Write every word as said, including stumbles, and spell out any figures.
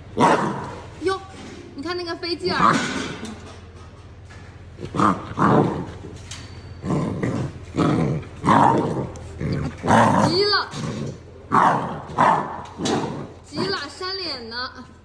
哟，你看那个飞机耳，急了，急了，扇脸呢。